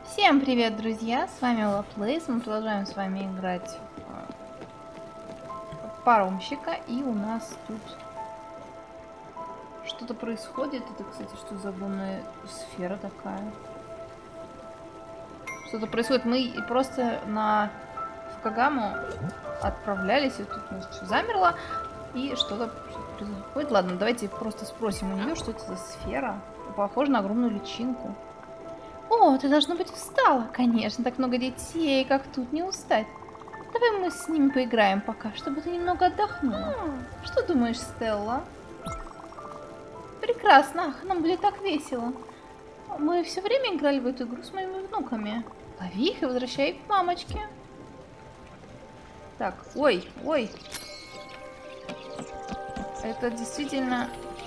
Всем привет, друзья! С вами Лаплейс. Мы продолжаем с вами играть в паромщика. И у нас тут что-то происходит. Это, кстати, что за лунная сфера такая? Что-то происходит. Мы просто на Фукагаму отправлялись. И тут у нас все замерло. И что-то происходит. Ладно, давайте просто спросим у нее, что это за сфера. Похоже на огромную личинку. О, ты, должно быть, устала. Конечно, так много детей, как тут не устать. Давай мы с ними поиграем пока, чтобы ты немного отдохнула. Что думаешь, Стелла? Прекрасно, ах, нам будет так весело. Мы все время играли в эту игру с моими внуками. Лови их и возвращай их к мамочке. Так, ой. Это действительно...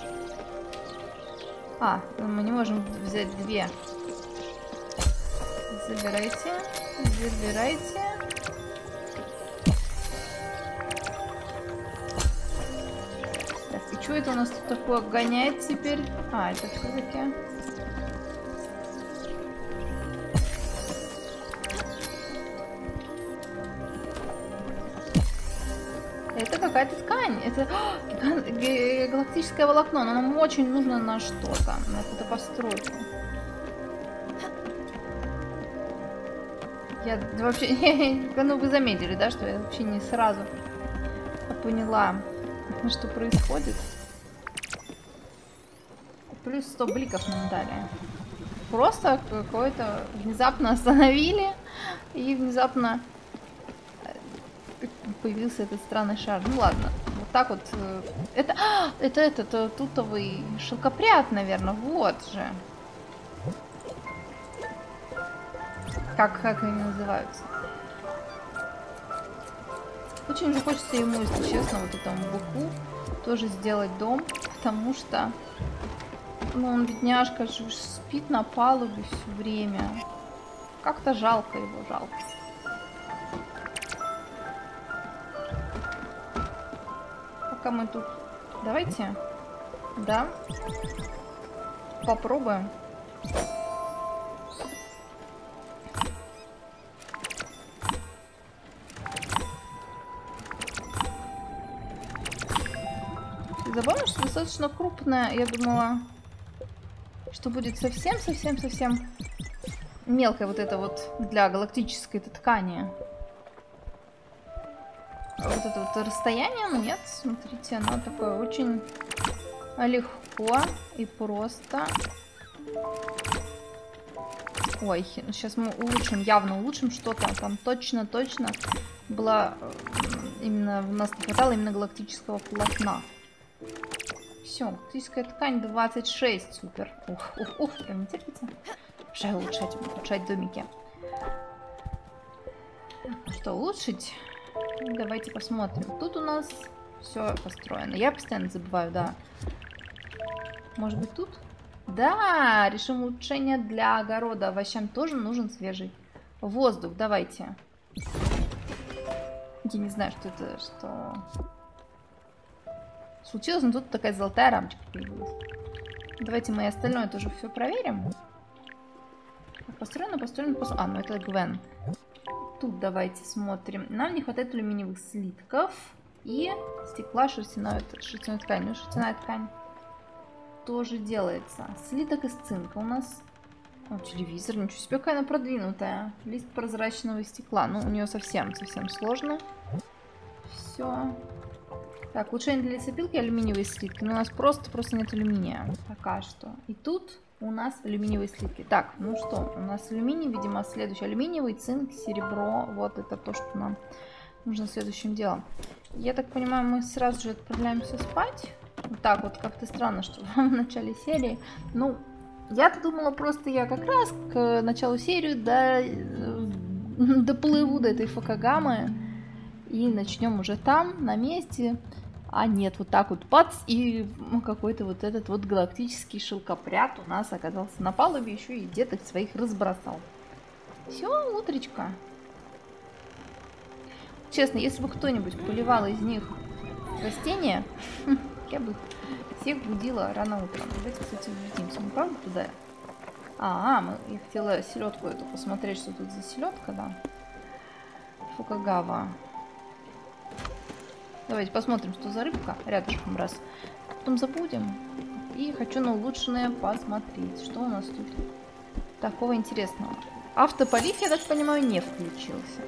А, мы не можем взять две. Забирайте. Так, и что это у нас тут такое гоняет теперь? А, это все-таки... Это какая-то ткань. Это галактическое волокно. Но нам очень нужно на что-то. На какую-то постройку. Я вообще... Ну, вы заметили, да, что я вообще не сразу поняла, что происходит. Плюс 100 бликов нам дали. Просто какое-то внезапно остановили. И внезапно появился этот странный шар. Ну ладно, вот так вот. Это тутовый шелкопряд, наверное. Вот же. Как они называются? Очень же хочется ему, если честно, вот этому быку тоже сделать дом, потому что, ну, он, бедняжка, же спит на палубе все время. Как-то жалко его, жалко. Пока мы тут... Давайте, да, попробуем. Забавно, что достаточно крупная. Я думала, что будет совсем мелкая вот это вот для галактической ткани. А вот это вот расстояние, но нет, смотрите, оно такое очень легко и просто. Ой, сейчас мы улучшим, явно улучшим что-то. Там точно было именно, у нас не хватало именно галактического полотна. Все, галактическая ткань 26, супер. Ух, прям не терпится. Уже улучшать домики. Что, улучшить? Давайте посмотрим. Тут у нас все построено. Я постоянно забываю, да. Может быть тут? Да, решим улучшение для огорода. Овощам тоже нужен свежий воздух. Давайте. Я не знаю, что это, что... случилось, но тут такая золотая рамочка появилась. Давайте мы и остальное тоже все проверим. Построено. А, ну это Гвен. Тут давайте смотрим. Нам не хватает алюминиевых слитков и стекла шерстяной ткани. Ну, шерстяная ткань тоже делается. Слиток из цинка у нас. О, телевизор, ничего себе, какая она продвинутая. Лист прозрачного стекла. Ну, у нее совсем сложно. Все. Так, улучшение для лесопилки, алюминиевые слитки. Но у нас просто нет алюминия пока что. И тут у нас алюминиевые слитки. Так, ну что, у нас алюминий, видимо, следующий. Алюминиевый, цинк, серебро. Вот это то, что нам нужно следующим делом. Я так понимаю, мы сразу же отправляемся спать. Вот так вот, как-то странно, что в начале серии. Ну, я-то думала, просто я как раз к началу серии доплыву до этой Фукагамы. И начнем уже там, на месте. А нет, вот так вот бац, и какой-то вот этот вот галактический шелкопряд у нас оказался на палубе, еще и деток своих разбросал. Все, утречка. Честно, если бы кто-нибудь поливал из них растения, я бы всех будила рано утром. Давайте, кстати, улетимся. Мы правда туда Я хотела селедку эту посмотреть, что тут за селедка, да. Фукагава. Давайте посмотрим, что за рыбка. Рядышком раз. Потом забудем. И хочу на улучшенное посмотреть, что у нас тут такого интересного. Автополив, я так понимаю, не включился.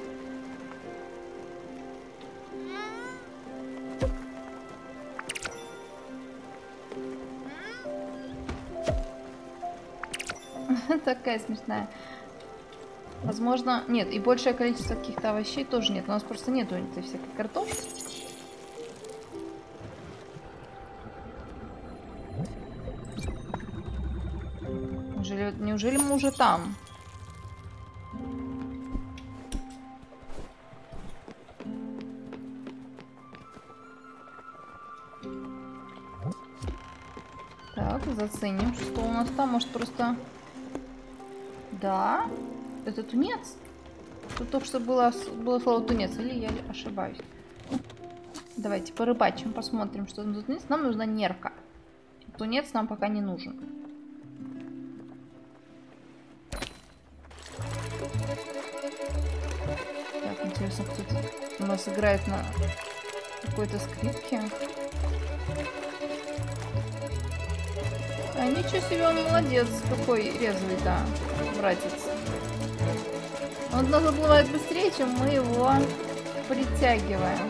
Такая смешная. Возможно, нет, и большее количество каких-то овощей тоже нет. У нас просто нету этой всякой картошки. Неужели мы уже там? Так, заценим, что у нас там. Может, просто... Да, это тунец. Тут только что было слово тунец, или я ошибаюсь? Давайте порыбачим, посмотрим, что там за тунец. Нам нужна нерка. Тунец нам пока не нужен. Так, интересно, кто-то у нас играет на какой-то скрипке. А ничего себе, он молодец, какой резвый, да, братец. Он нас заплывает быстрее, чем мы его притягиваем.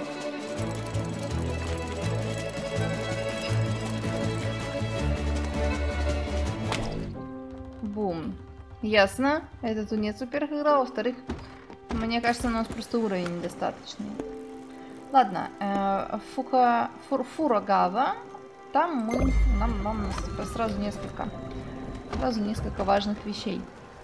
Бум. Ясно. Это тунец супер играл. Во-вторых, мне кажется, у нас просто уровень недостаточный. Ладно. Фурагава. Там нам сразу несколько важных вещей.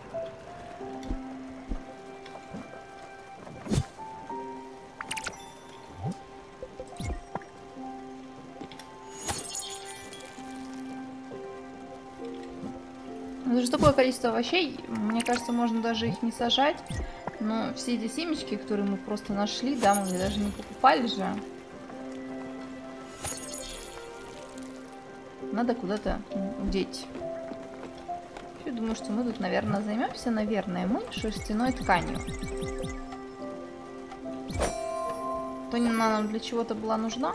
Ну, что такое количество овощей? Мне кажется, можно даже их не сажать. Но все эти семечки, которые мы просто нашли, да, мы даже не покупали же. Надо куда-то деть. Я думаю, что мы тут, наверное, займемся, мы шерстяной тканью. То она нам для чего-то была нужна.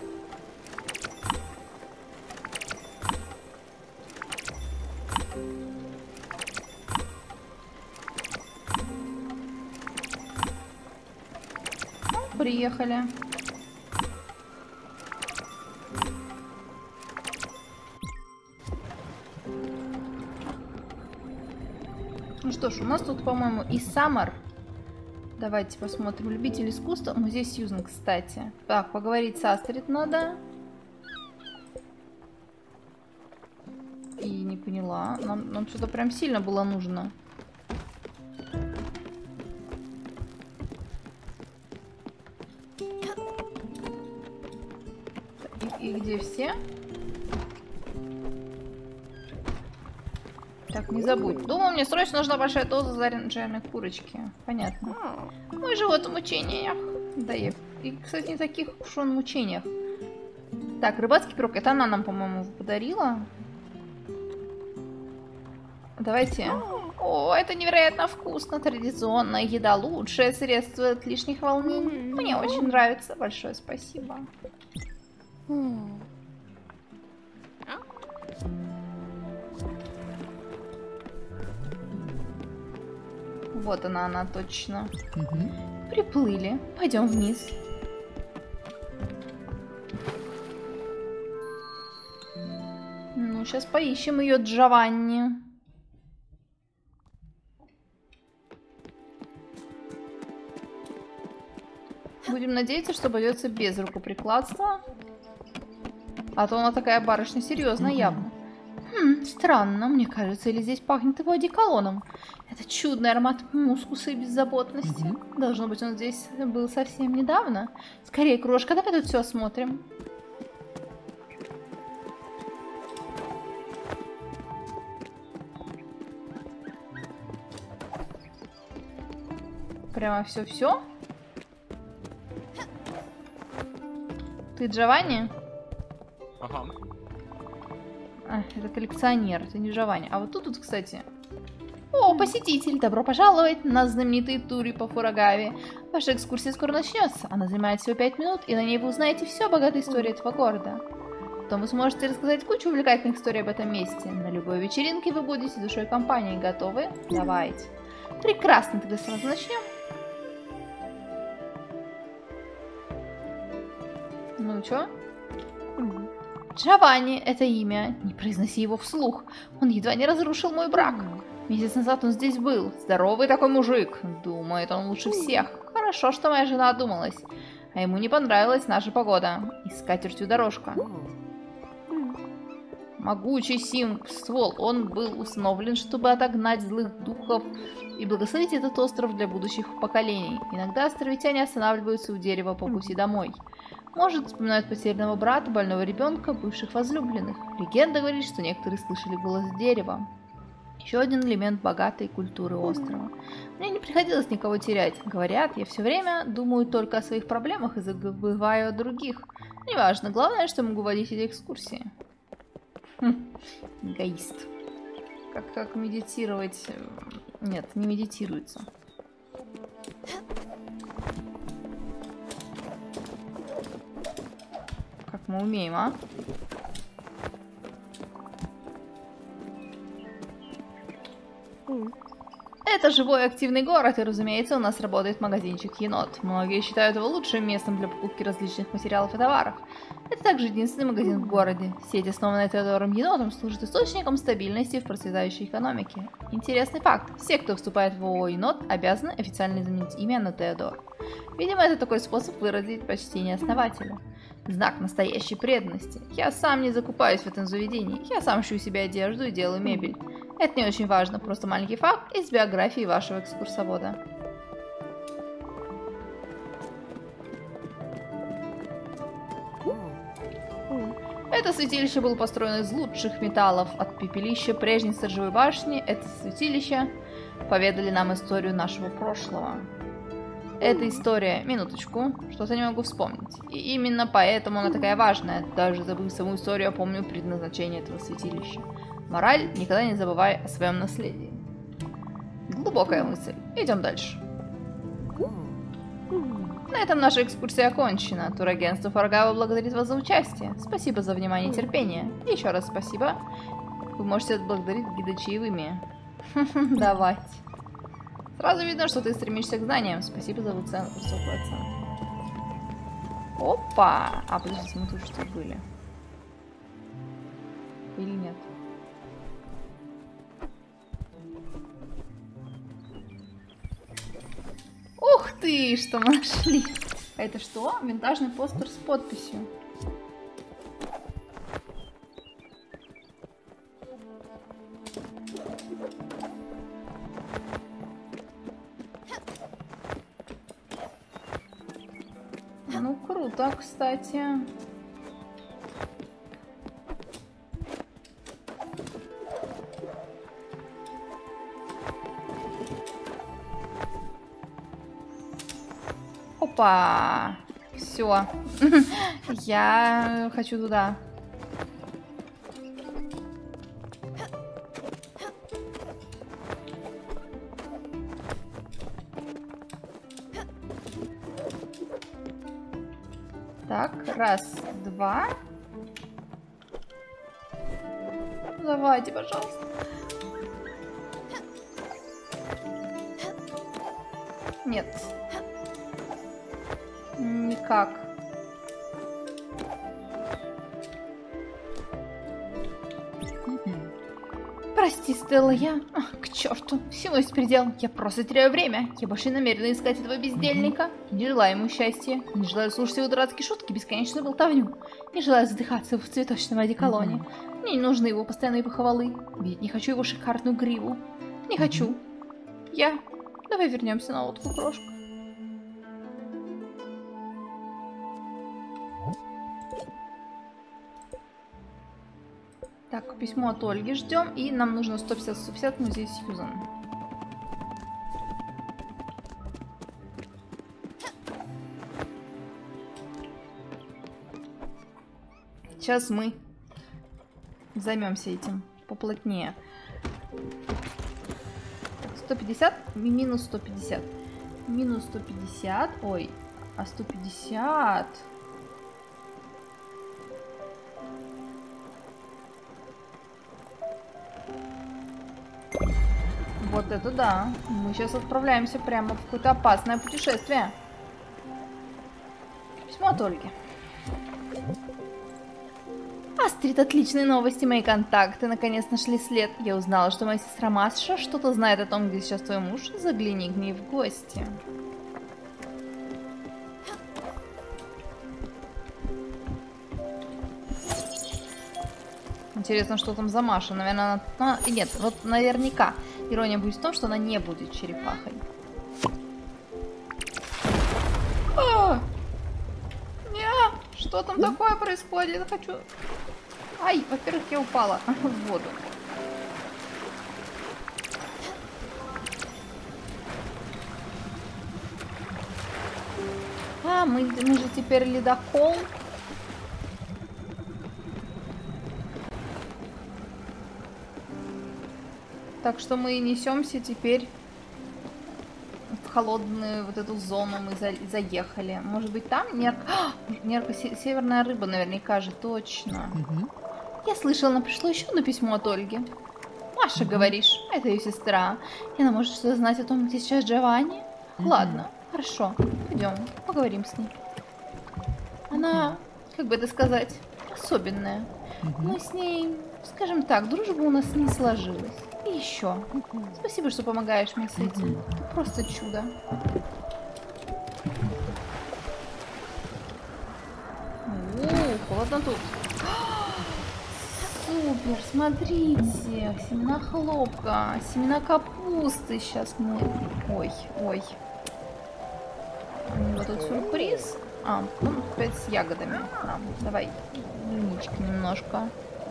Ну, приехали. Ну что ж, у нас тут, по-моему, и Саммер. Давайте посмотрим. Любитель искусства. Музей Сьюзен, кстати. Так, поговорить с Астрид надо. И не поняла. Нам что-то прям сильно было нужно. И где все? Так, не забудь. Думаю, мне срочно нужна большая доза жареной курочки. Понятно. Мой живот в мучениях. Да, и, кстати, не таких уж он в мучениях. Так, рыбацкий пирог. Это она нам, по-моему, подарила. Давайте. О, это невероятно вкусно. Традиционная еда. Лучшее средство от лишних волнений. Мне очень нравится. Большое спасибо. Вот она точно. Приплыли. Пойдем вниз. Ну, сейчас поищем ее Джованни. Будем надеяться, что обойдется без рукоприкладства. А то она такая барышня серьезная явно. Странно, мне кажется, или здесь пахнет его одеколоном. Это чудный аромат мускуса и беззаботности. Должно быть, он здесь был совсем недавно. Скорее, крошка, давай тут все осмотрим. Прямо все-все? Ты Джованни? Ага. А, это коллекционер, это не Джованни. А вот тут, кстати, О, посетитель, добро пожаловать на знаменитые туры по Фурагаве. Ваша экскурсия скоро начнется. Она занимает всего 5 минут, и на ней вы узнаете все о богатой истории этого города. Потом вы сможете рассказать кучу увлекательных историй об этом месте. На любой вечеринке вы будете душой компании. Готовы? Давайте. Прекрасно, тогда сразу начнем. Ну чё? Джованни — это имя. Не произноси его вслух. Он едва не разрушил мой брак. Месяц назад он здесь был. Здоровый такой мужик. Думает, он лучше всех. Хорошо, что моя жена одумалась. А ему не понравилась наша погода. И с катертью дорожка. Могучий ствол. Он был установлен, чтобы отогнать злых духов и благословить этот остров для будущих поколений. Иногда островитяне останавливаются у дерева по пути домой. Может, вспоминают потерянного брата, больного ребенка, бывших возлюбленных. Легенда говорит, что некоторые слышали голос дерева. Еще один элемент богатой культуры острова. Мне не приходилось никого терять. Говорят, я все время думаю только о своих проблемах и забываю о других. Неважно, главное, что могу водить эти экскурсии. Эгоист. Как медитировать? Нет, не медитируется. Как мы умеем, а? Это живой активный город, и, разумеется, у нас работает магазинчик Енот. Многие считают его лучшим местом для покупки различных материалов и товаров. Это также единственный магазин в городе. Сеть, основанная Теодором Енотом, служит источником стабильности в процветающей экономике. Интересный факт. Все, кто вступает в ООО Енот, обязаны официально изменить имя на Теодор. Видимо, это такой способ выразить почтение основателя. Знак настоящей преданности. Я сам не закупаюсь в этом заведении. Я сам шью себе одежду и делаю мебель. Это не очень важно, просто маленький факт из биографии вашего экскурсовода. Это святилище было построено из лучших металлов. От пепелища прежней сторожевой башни это святилище поведали нам историю нашего прошлого. Эта история... Минуточку, что-то не могу вспомнить. И именно поэтому она такая важная. Даже забыв саму историю, я помню предназначение этого святилища. Мораль: никогда не забывай о своем наследии. Глубокая мысль. Идем дальше. На этом наша экскурсия окончена. Турагентство Фурагава благодарит вас за участие. Спасибо за внимание и терпение. Еще раз спасибо. Вы можете отблагодарить гида чаевыми. Давайте. Сразу видно, что ты стремишься к знаниям. Спасибо за высокую оценку. Опа! А, подождите, мы тут что были? Или нет? Ух ты, что мы нашли! А это что? Винтажный постер с подписью. Ну, круто, кстати. Опа! Все. Я хочу туда. Так, раз, два. Давайте, пожалуйста. Нет. Никак. Прости, Стелла, я... к черту, всему есть предел. Я просто теряю время. Я больше не намерена искать этого бездельника. Не желаю ему счастья. Не желаю слушать его дурацкие шутки, бесконечную болтовню. Не желаю задыхаться в цветочном одеколоне. Мне не нужны его постоянные похвалы. Ведь не хочу его шикарную гриву. Не хочу. Давай вернемся на лодку, крошка. Так, письмо от Ольги ждем, и нам нужно 150 музей Сьюзан. Сейчас мы займемся этим поплотнее. 150 и минус 150. Минус 150. Ой, а 150... Вот это да. Мы сейчас отправляемся прямо в какое-то опасное путешествие. Письмо от Ольги. Астрид, отличные новости. Мои контакты наконец нашли след. Я узнала, что моя сестра Маша что-то знает о том, где сейчас твой муж. Загляни к ней в гости. Интересно, что там за Маша. Наверное, она... Нет, вот наверняка. Ирония будет в том, что она не будет черепахой. Что там такое происходит? Я хочу... Ай, во-первых, я упала в воду. А, мы же теперь ледокол. Так что мы несемся теперь в холодную вот эту зону. Мы заехали. Может быть, там северная рыба наверняка же, точно. Я слышала, она пришло еще одно письмо от Ольги. Маша, говоришь, это ее сестра. И она может что-то знать о том, где сейчас Джованни. Ладно, хорошо, пойдем, поговорим с ней. Она, как бы это сказать, особенная. Мы с ней, скажем так, дружба у нас не сложилась. И еще. Спасибо, что помогаешь мне с этим. Ты просто чудо. Холодно тут. Супер, смотрите. Семена хлопка, семена капусты. Сейчас мы... Ой. Вот тут сюрприз. А, ну опять с ягодами. Давай, линички немножко.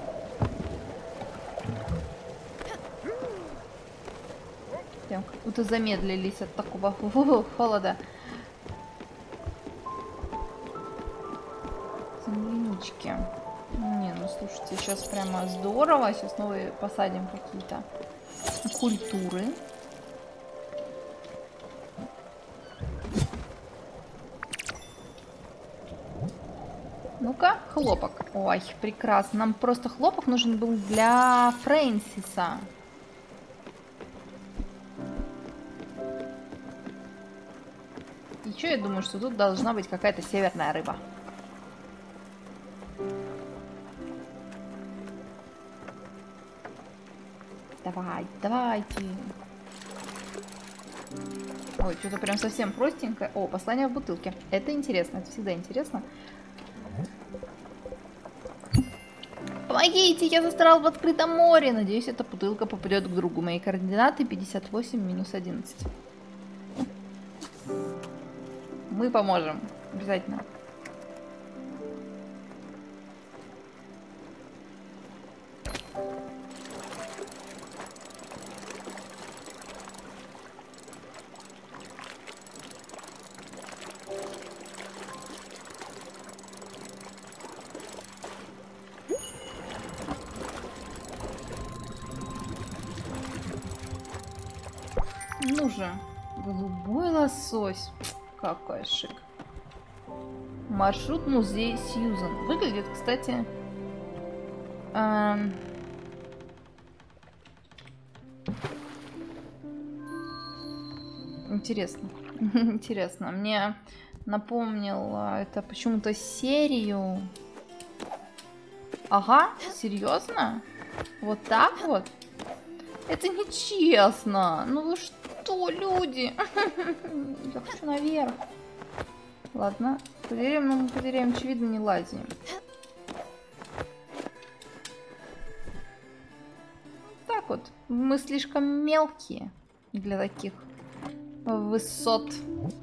Прям как будто замедлились от такого холода. Землянички. Не, ну слушайте, сейчас прямо здорово. Сейчас новые посадим какие-то культуры. Ну-ка, хлопок. Ой, прекрасно. Нам просто хлопок нужен был для Фрэнсиса. И что я думаю, что тут должна быть какая-то северная рыба. Давайте. Ой, что-то прям совсем простенькое. О, послание в бутылке. Это интересно, это всегда интересно. Помогите, я застрял в открытом море. Надеюсь, эта бутылка попадет к другу. Мои координаты 58-11. Мы поможем. Обязательно. Ну же, голубой лосось. Какой шик. Маршрут музей Сьюзан. Выглядит, кстати... Интересно. Интересно. Мне напомнил это почему-то серию. Ага, серьезно? Вот так вот? Это нечестно. Ну вы что, люди? Я хочу наверх. Ладно, потеряем, но мы потеряем, очевидно, не лазим. Так вот, мы слишком мелкие для таких высот.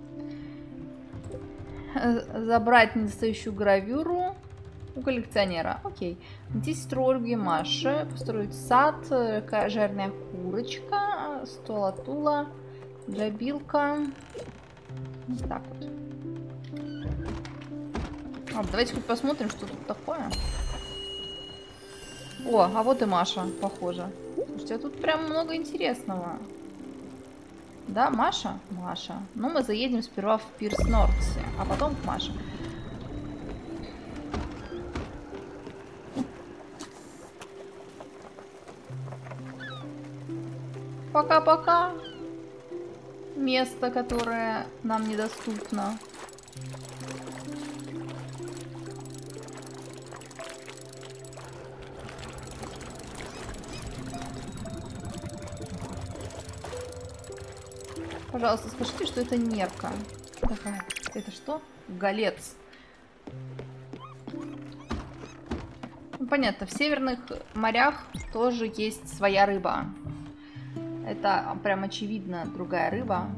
Забрать недостающую гравюру у коллекционера. Окей. Найти сестру Ольги Маши, построить сад, жареная курочка, столатула, дробилка. Вот так вот. Давайте хоть посмотрим, что тут такое. О, а вот и Маша, похоже. Слушайте, а тут прям много интересного. Да, Маша? Маша. Ну, мы заедем сперва в Пирс Нортси, а потом к Маше. Пока-пока. Место, которое нам недоступно. Пожалуйста, скажите, что это нерка. Такая. Это что? Голец. Ну, понятно, в северных морях тоже есть своя рыба. Это прям очевидно другая рыба.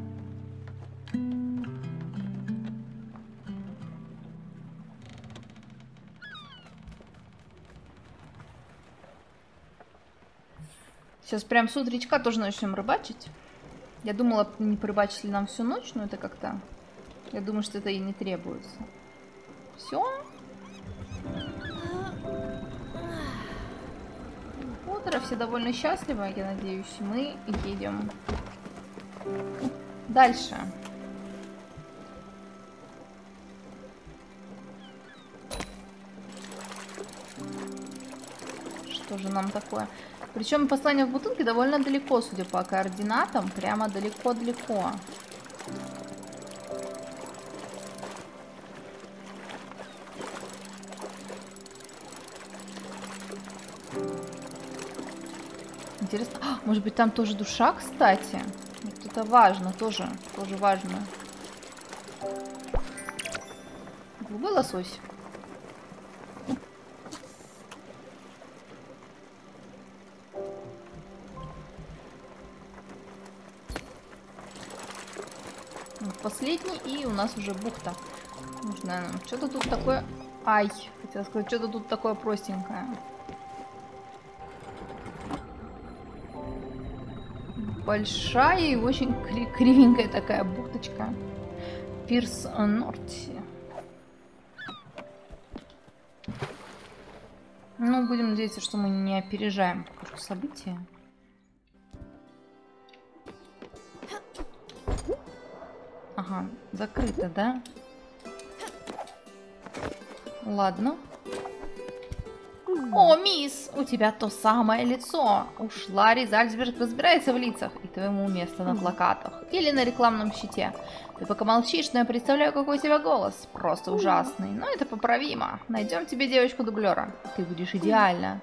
Сейчас прям с утречка тоже начнем рыбачить. Я думала, не порыбачить ли нам всю ночь, но это как-то... Я думаю, что это и не требуется. Все. Утро, все довольно счастливы, я надеюсь. Мы едем дальше. Что же нам такое? Причем послание в бутылке довольно далеко, судя по координатам. Прямо далеко-далеко. Интересно. А, может быть, там тоже душа, кстати? Вот это важно, тоже важно. Голубой лосось. Последний, и у нас уже бухта. Нужно, что-то тут такое... Ай, хотела сказать, что-то тут такое простенькое. Большая и очень кривенькая такая бухточка. Пирс Нортси. Ну, будем надеяться, что мы не опережаем пока что события. Ага, закрыто, да? Ладно. О, мисс, у тебя то самое лицо. Уж Ларри Зальцберг разбирается в лицах, и твоему место на плакатах или на рекламном щите. Ты пока молчишь, но я представляю, какой у тебя голос. Просто ужасный. Но это поправимо. Найдем тебе девочку-дублера. Ты будешь идеальна.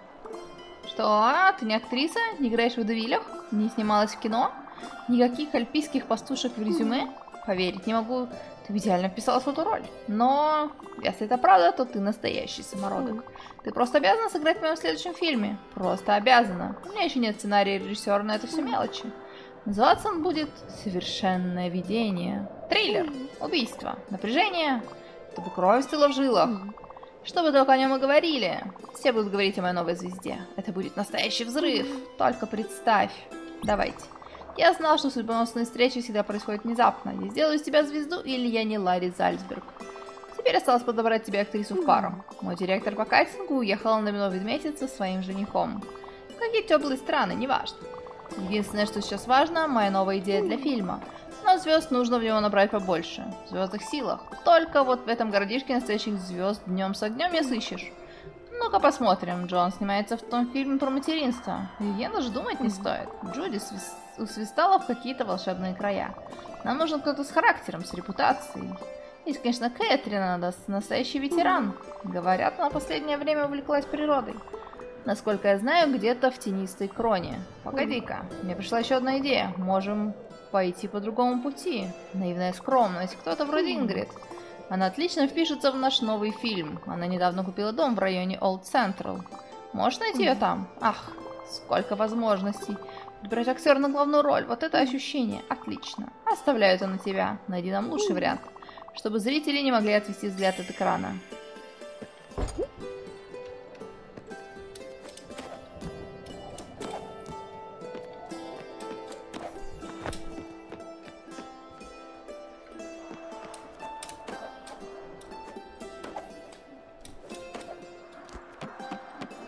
Что, ты не актриса? Не играешь в водевилях? Не снималась в кино? Никаких альпийских пастушек в резюме? Поверить не могу, ты идеально вписалась в эту роль. Но, если это правда, то ты настоящий самородок. Ты просто обязана сыграть в моем следующем фильме. Просто обязана. У меня еще нет сценария режиссера, но это все мелочи. Называться он будет «Совершенное видение». Триллер, убийство, напряжение, чтобы кровь стыла в жилах. Что бы только о нем и говорили. Все будут говорить о моей новой звезде. Это будет настоящий взрыв. Только представь. Давайте. Я знал, что судьбоносные встречи всегда происходят внезапно. Я сделаю из тебя звезду, или я не Ларри Зальцберг. Теперь осталось подобрать тебе актрису в пару. Мой директор по кастингу уехал на новый месяц со своим женихом. В какие теплые страны, неважно. Единственное, что сейчас важно, моя новая идея для фильма. Но звезд нужно в него набрать побольше. В звездных силах. Только вот в этом городишке настоящих звезд днем с огнем не сыщешь. Ну-ка посмотрим. Джон снимается в том фильме про материнство. Вивьен даже думать не стоит. Джуди усвистала в какие-то волшебные края. Нам нужен кто-то с характером, с репутацией. Есть, конечно, Кэтрин, она настоящий ветеран. Говорят, она в последнее время увлеклась природой. Насколько я знаю, где-то в тенистой кроне. Погоди-ка, мне пришла еще одна идея. Можем пойти по другому пути. Наивная скромность, кто-то вроде Ингрид. Она отлично впишется в наш новый фильм. Она недавно купила дом в районе Олд Централ. Можешь найти ее там? Ах, сколько возможностей. Брать актера на главную роль, вот это ощущение. Отлично. Оставляю это на тебя. Найди нам лучший вариант, чтобы зрители не могли отвести взгляд от экрана.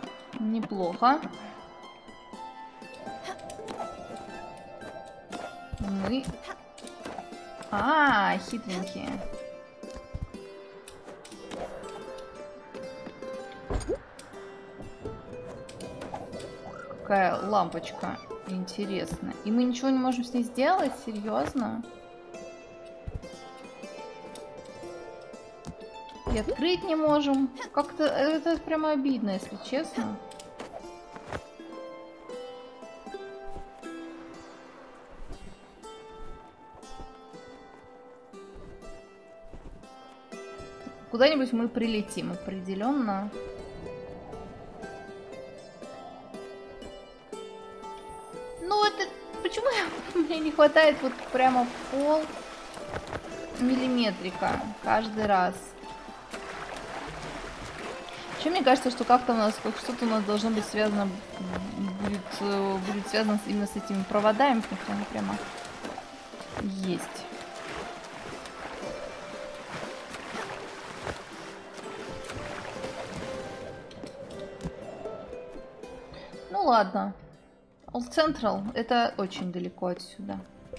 Неплохо. Мы... хитренькие. Какая лампочка интересная. И мы ничего не можем с ней сделать? Серьезно? И открыть не можем. Как-то это прямо обидно, если честно. Куда-нибудь мы прилетим определенно. Ну это... Почему мне не хватает вот прямо пол миллиметрика каждый раз? Еще мне кажется, что как-то у нас что-то у нас должно быть связано, будет связано именно с этими проводами, потому что они прямо есть. Ну ладно. Old Central это очень далеко отсюда.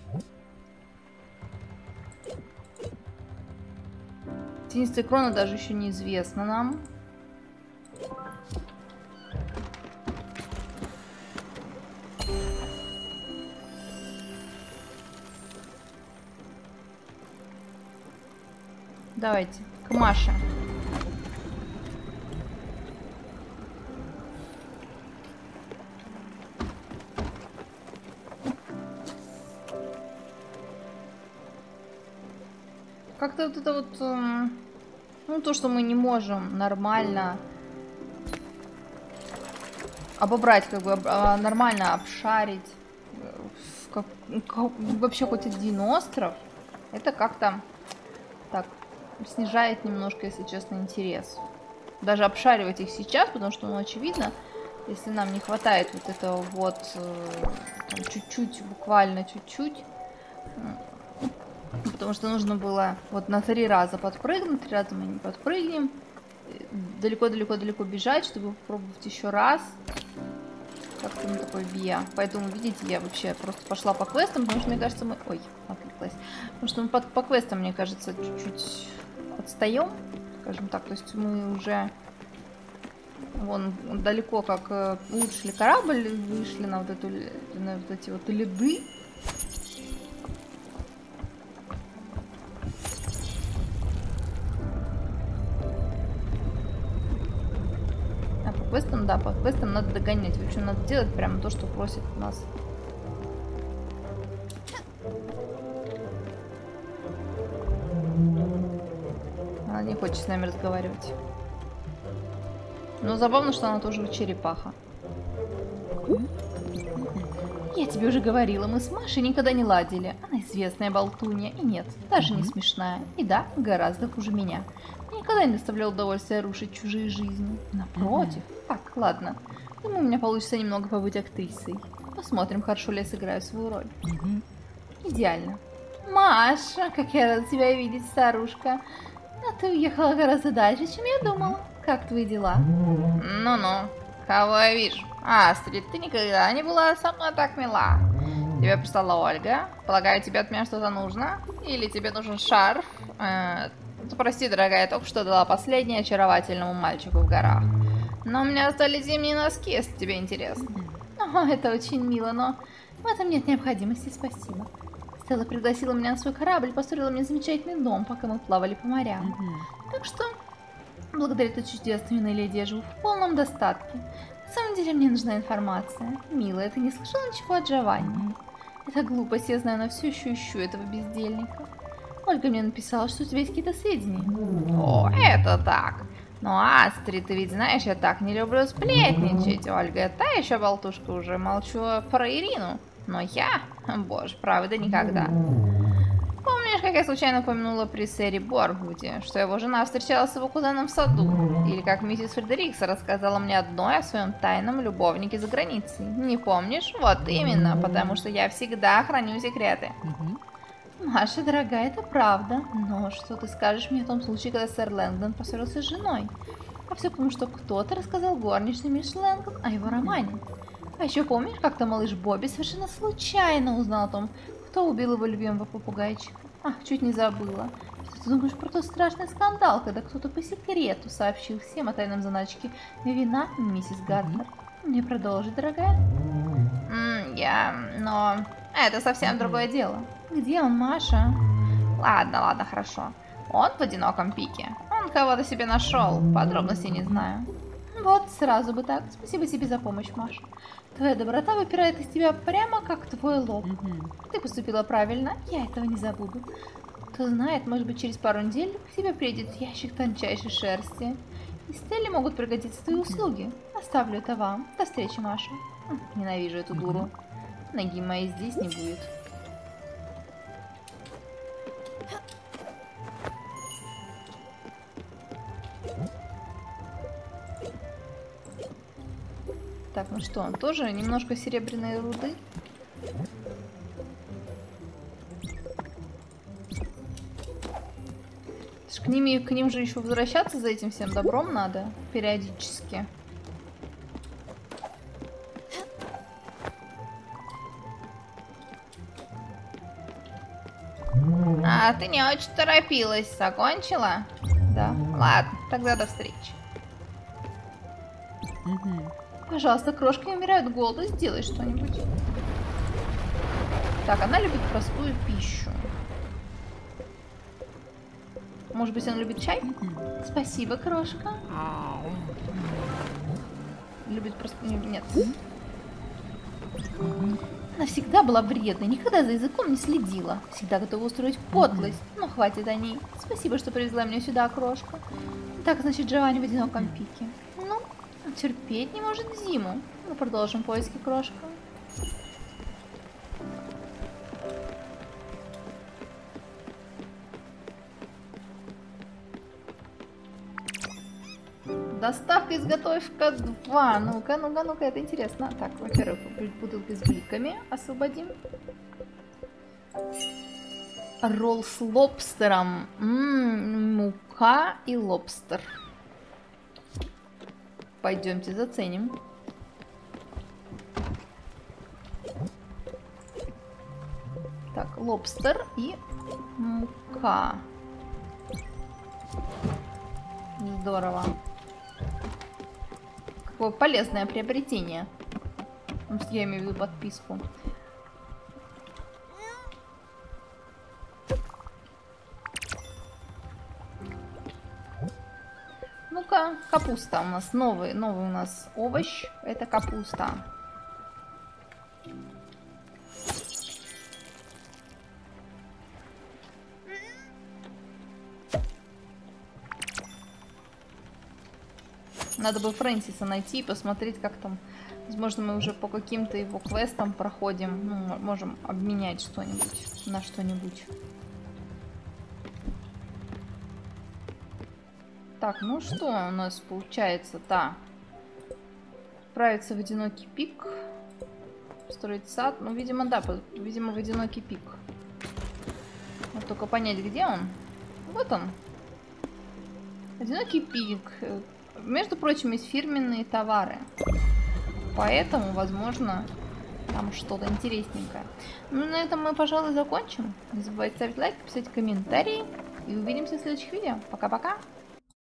Тенистая крона даже еще неизвестна нам. Давайте, к Маше. Как-то вот это вот... ну, то, что мы не можем нормально обобрать, как бы нормально обшарить вообще хоть один остров, это как-то так снижает немножко, если честно, интерес. Даже обшаривать их сейчас, потому что, ну, очевидно, если нам не хватает вот этого вот чуть-чуть, буквально чуть-чуть, потому что нужно было вот на 3 раза подпрыгнуть, 3 раза мы не подпрыгнем, далеко-далеко-далеко бежать, чтобы попробовать еще раз. Как-то на такой бия. Поэтому, видите, я вообще просто пошла по квестам, потому что, мне кажется, мы... Ой, отвлеклась. Потому что мы по квестам, мне кажется, чуть-чуть отстаем, скажем так. То есть мы уже вон далеко как улучшили корабль, вышли на вот эти вот льды. По квестам, да, по квестам надо догонять. В общем, надо делать прямо то, что просит нас. Она не хочет с нами разговаривать. Но забавно, что она тоже черепаха. Я тебе уже говорила, мы с Машей никогда не ладили. Она известная болтунья, и нет, даже не смешная. И да, гораздо хуже меня. Мне никогда не доставляло удовольствия рушить чужие жизни. Напротив. Так, ладно. Думаю, у меня получится немного побыть актрисой. Посмотрим, хорошо ли я сыграю свою роль. Идеально. Маша, как я рада тебя видеть, старушка. А ты уехала гораздо дальше, чем я думала. Как твои дела? Ну-ну, кого я вижу? Астрид, ты никогда не была со мной так мила. Тебя прислала Ольга. Полагаю, тебе от меня что-то нужно? Или тебе нужен шарф? Прости, дорогая, я только что дала последнее очаровательному мальчику в горах. Но у меня остались зимние носки, если тебе интересно. О, это очень мило, но в этом нет необходимости, спасибо. Стелла пригласила меня на свой корабль, построила мне замечательный дом, пока мы плавали по морям. Так что, благодаря этой чудесной леди, я живу в полном достатке. На самом деле мне нужна информация. Милая, ты не слышала ничего от Джованни? Это глупость, я знаю, но все еще ищу этого бездельника. Ольга мне написала, что у тебя есть какие-то сведения. О, это так. Ну, Астрид, ты ведь знаешь, я так не люблю сплетничать. Ольга, та еще болтушка, уже молчу про Ирину. Но я, боже, правда, никогда. Помнишь, как я случайно упомянула при сэре Боргвуде, что его жена встречалась с его кузеном в саду? Или как миссис Фредерикс рассказала мне одной о своем тайном любовнике за границей? Не помнишь? Вот именно, потому что я всегда храню секреты. Маша, дорогая, это правда. Но что ты скажешь мне в том случае, когда сэр Лэнгдон поссорился с женой? А все потому, что кто-то рассказал горничной мисс Лэнгдон о его романе. А еще помнишь, как-то малыш Бобби совершенно случайно узнал о том, кто убил его любимого попугайчика? Ах, чуть не забыла. Что ты думаешь про тот страшный скандал, когда кто-то по секрету сообщил всем о тайном заначке вина, миссис Гарднер? Мне продолжить, дорогая? Но это совсем другое дело. Где он, Маша? Ладно, хорошо. Он в одиноком пике. Он кого-то себе нашел. Подробностей не знаю. Вот, сразу бы так. Спасибо тебе за помощь, Маша. Твоя доброта выпирает из тебя прямо как твой лоб. Ты поступила правильно, я этого не забуду. Кто знает, может быть, через пару недель к тебе приедет ящик тончайшей шерсти. И Стелле могут пригодиться твои услуги. Оставлю это вам. До встречи, Маша. Ненавижу эту дуру. Ноги моей здесь не будет. Так, ну что, тоже немножко серебряной руды. К ним же еще возвращаться за этим всем добром надо периодически. А, ты не очень торопилась. Закончила? Да. Ладно, тогда до встречи. Пожалуйста, крошки умирают с голоду. Сделай что-нибудь. Так, она любит простую пищу. Может быть, он любит чай? Спасибо, крошка. Любит простую... Нет. Она всегда была вредной, никогда за языком не следила. Всегда готова устроить подлость. Но хватит о ней. Спасибо, что привезла меня сюда, крошка. Так, значит, Джованни в одиноком пике. Ну, терпеть не может зиму. Мы продолжим поиски, крошка. Доставка, изготовка 2. Ну-ка, это интересно. Так, во-первых, бутылки с бликами освободим. Ролл с лобстером. Мука и лобстер. Пойдемте заценим. Так, лобстер и мука. Здорово. Какое полезное приобретение. Я имею в виду подписку. Ну-ка, капуста у нас. Новый у нас овощ. Это капуста. Надо бы Фрэнсиса найти и посмотреть, как там. Возможно, мы уже по каким-то его квестам проходим. Ну, можем обменять что-нибудь на что-нибудь. Так, ну что у нас получается-то? Отправиться в одинокий пик. Строить сад. Ну, видимо, да. Видимо, в одинокий пик. Надо только понять, где он. Вот он. Одинокий пик. Между прочим, есть фирменные товары. Поэтому, возможно, там что-то интересненькое. Ну, на этом мы, пожалуй, закончим. Не забывайте ставить лайк, писать комментарии. И увидимся в следующих видео. Пока-пока!